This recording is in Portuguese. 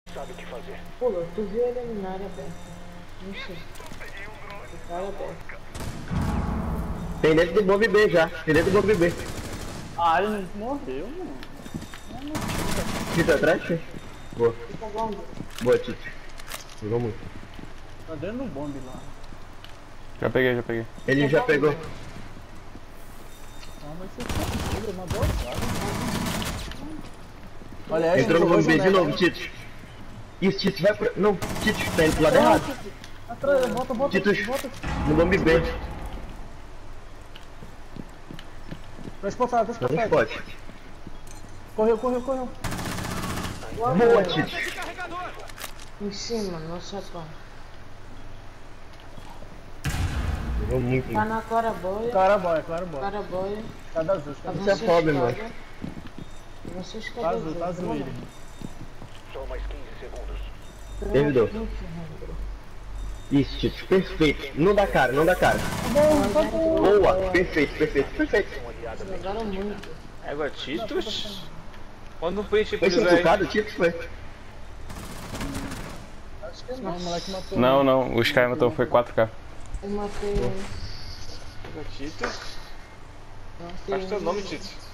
Sabe o que fazer. Pula, tu viu ele na área aberta. Não sei. O cara aberto. Tem dentro do bombe B já. Tem dentro do bombe B. Ah, ele não morreu, mano. Tito atrás, filho? Boa. Fica bom. Boa, Tito. Jogou muito. Tá dentro do bombe lá. Já peguei. Ele já pegou. Ah, mas você tá doido, uma boa cara. Olha aí, Entrou no bombe B de novo, Tito. Isso, Tito, vai pra... Não, Tito, tá indo pro lado errado. Atrás, volta. Tito, no bombe B. Dois postados. Não pode. Correu. Boa, Tito. Em cima, no chapão. Jogou muito. Tá na claraboia. Claraboia. Claraboia. Tá da azul, tá Isso é pobre, mano. Vocês Tá azul ele. Só mais 15 segundos. Servidor. Isso, Tito, perfeito. Não dá cara. Boa, perfeito. Jogaram muito. Égua, Titus? Manda um print Foi pro velho. suffocado, Tito, foi. Acho que não, o moleque matou. Não, o Sky matou, foi 4K. Eu matei. Égua, Titus? Matei Faz teu nome, Titus.